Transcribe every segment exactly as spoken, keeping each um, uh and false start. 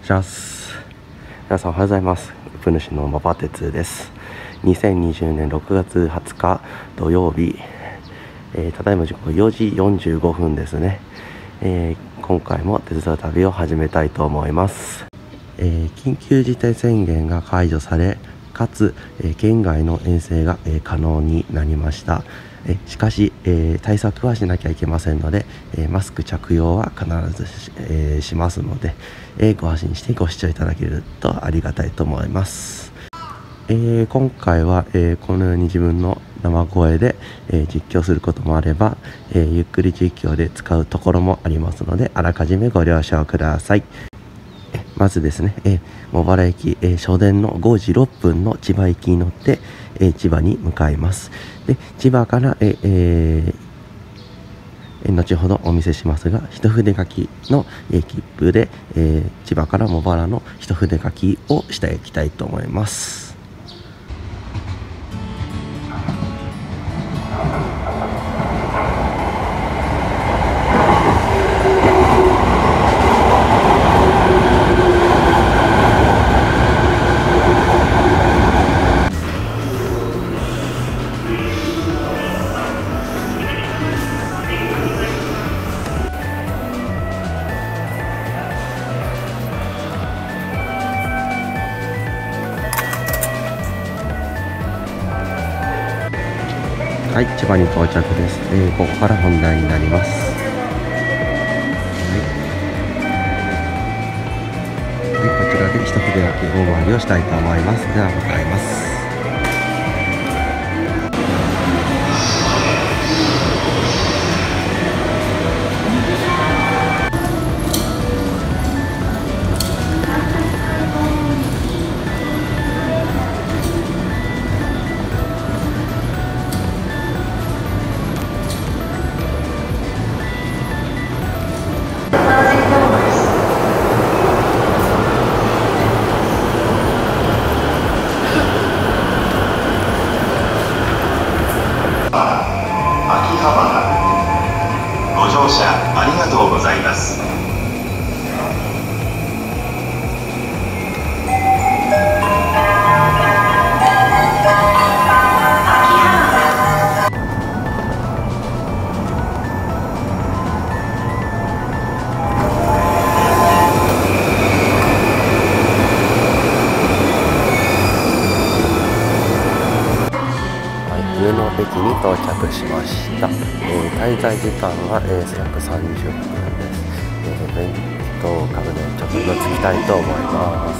します。皆さんおはようございます。ウプ主の馬場哲です。にせんにじゅうねんろくがつはつか土曜日、えー、ただいま時刻よじよんじゅうごふんですね。えー、今回も手伝う旅を始めたいと思います。えー、緊急事態宣言が解除され、かつ、えー、県外の遠征が、えー、可能になりました。えしかし、えー、対策はしなきゃいけませんので、えー、マスク着用は必ず し,、えー、しますので、えー、ご安心してご視聴いただけるとありがたいと思います。えー、今回は、えー、このように自分の生声で、えー、実況することもあれば、えー、ゆっくり実況で使うところもありますので、あらかじめご了承ください。えまずですね、えー、茂原駅、えー、終電のごじろっぷんの千葉行きに乗って、えー、千葉に向かいます。で千葉から、ええー、後ほどお見せしますが、一筆書きの、えー、切符で、えー、千葉から茂原の一筆書きをしていきたいと思います。はい、千葉に到着です。えー、ここから本題になります。はい、はい、こちらで一筆書き大回りをしたいと思います。では向かいます。 ご乗車ありがとうございます。 上野駅に到着しました。えー、滞在時間は、えー、約さんじゅっぷんです。えー、弁当からね、ちょっと色つきたいと思います。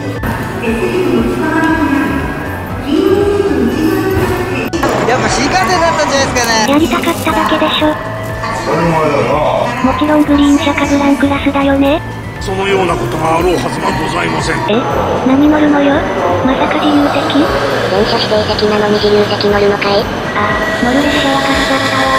やっぱ新幹線だったんじゃないですかね。 やりたかっただけでしょ。もちろんグリーン車かブランクラスだよね。 そのようなことがあろうはずがございません。 え、何乗るのよ。まさか自由席？ 電車指定席なのに自由席乗るのかい？ ああ、乗る列車はカラダラだわ。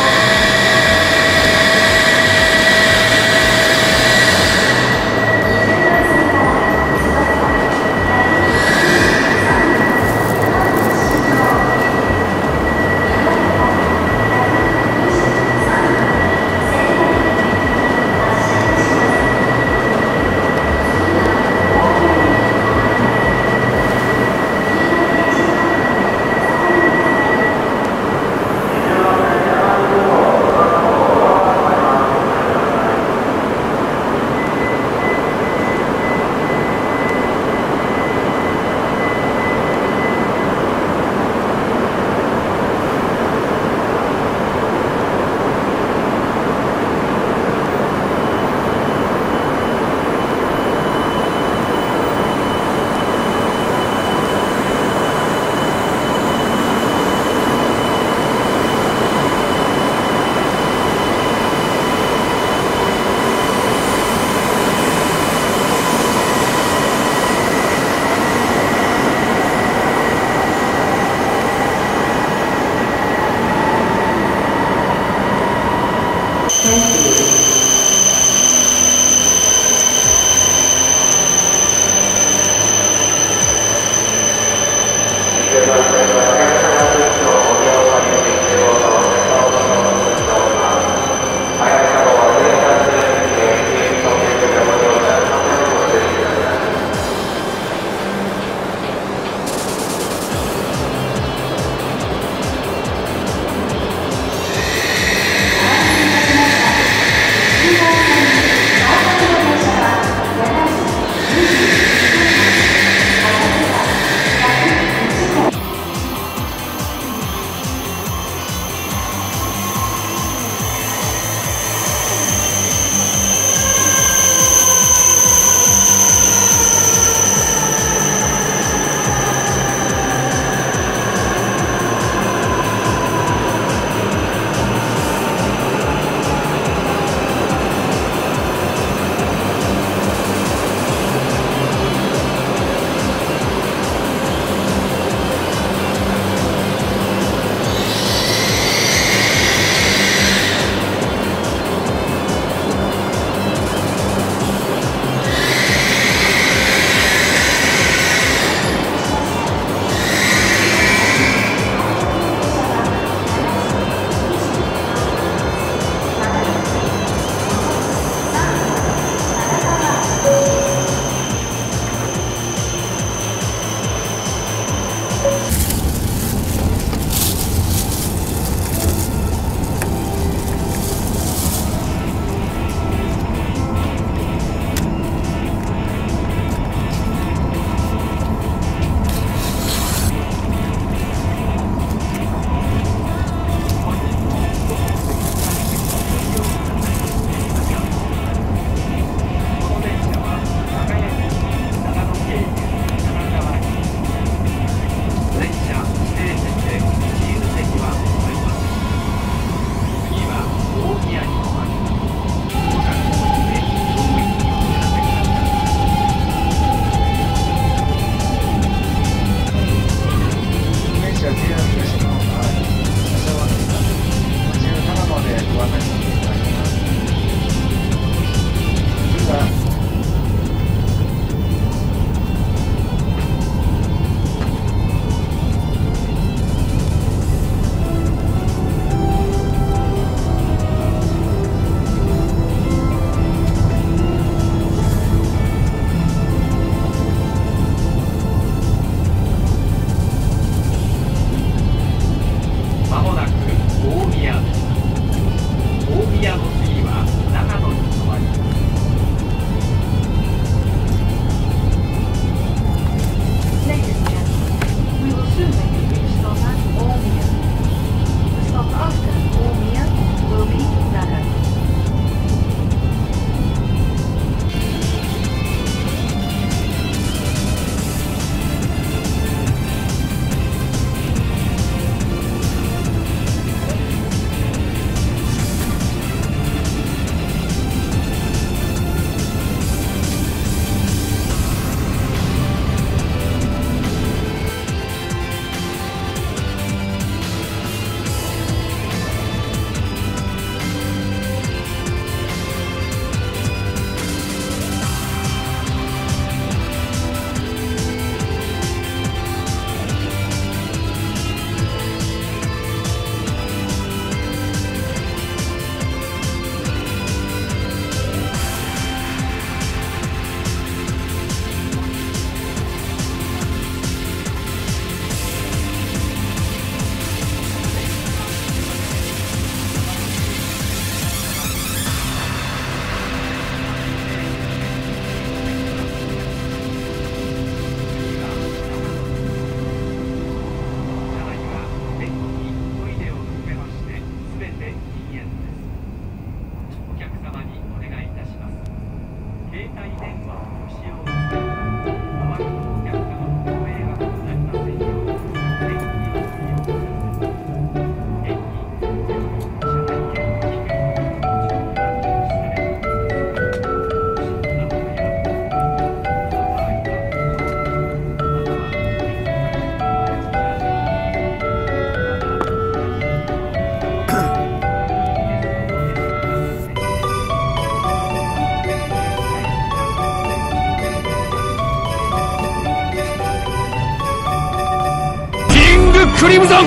クリムゾン。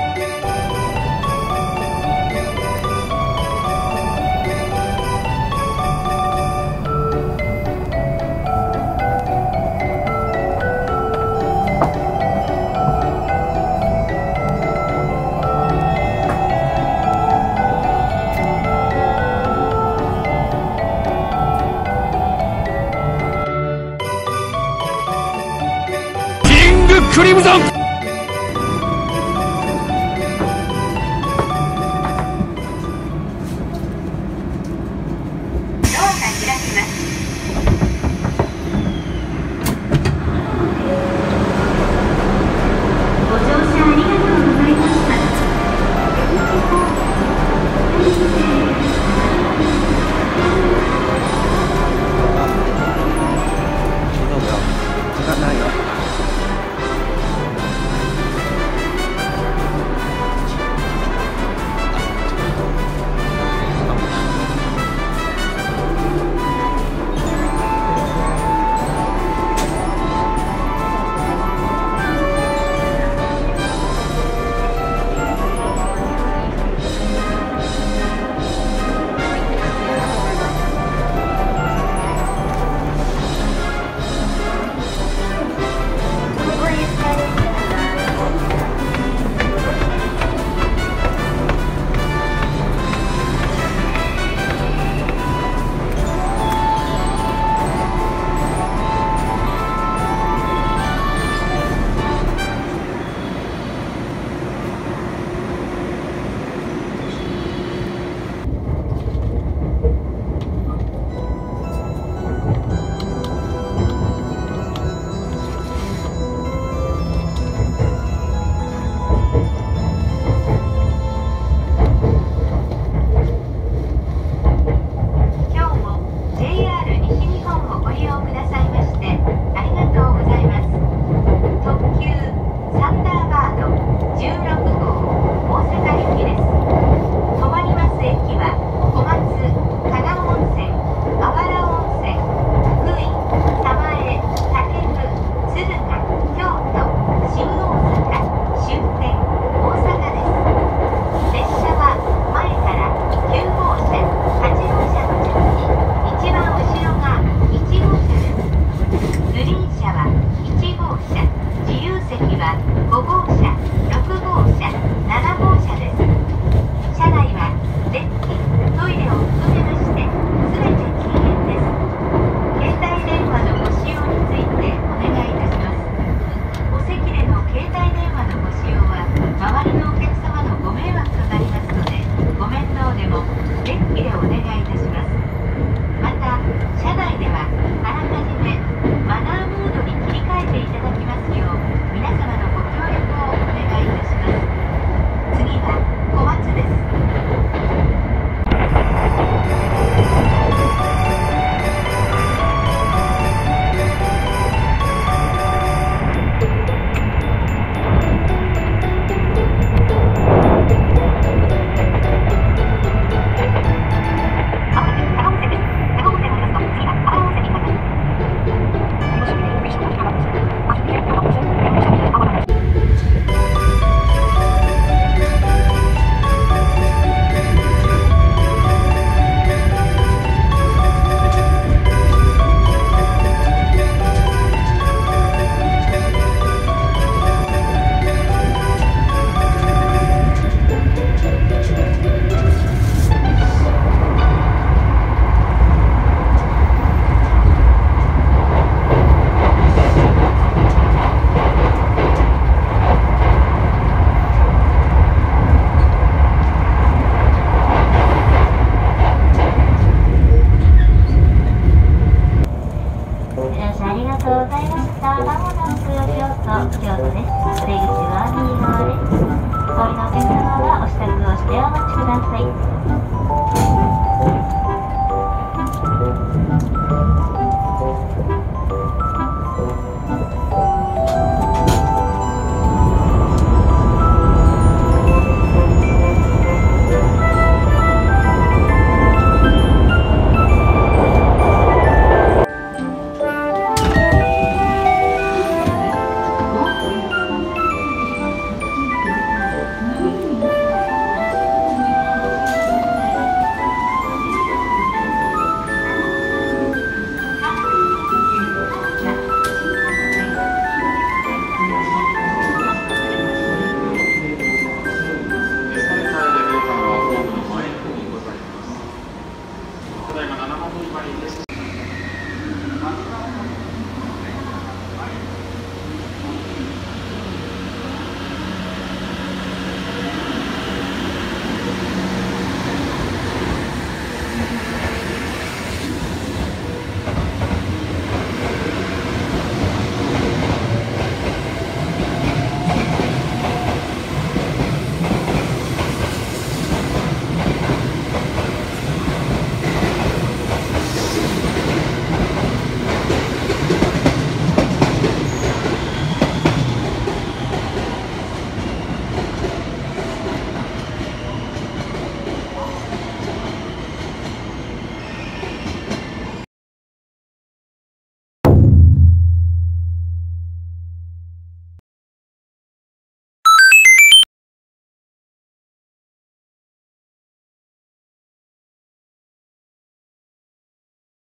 キングクリムゾン。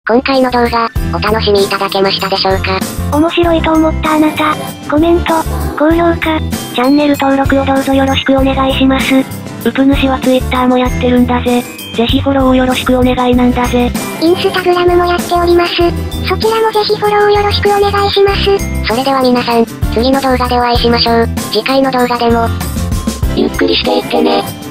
今回の動画、お楽しみいただけましたでしょうか？ 面白いと思ったあなた、コメント、高評価、チャンネル登録をどうぞよろしくお願いします。うぷ主は Twitter もやってるんだぜ。ぜひフォローをよろしくお願いなんだぜ。 インスタグラムもやっております。そちらもぜひフォローをよろしくお願いします。それでは皆さん、次の動画でお会いしましょう。次回の動画でも、ゆっくりしていってね。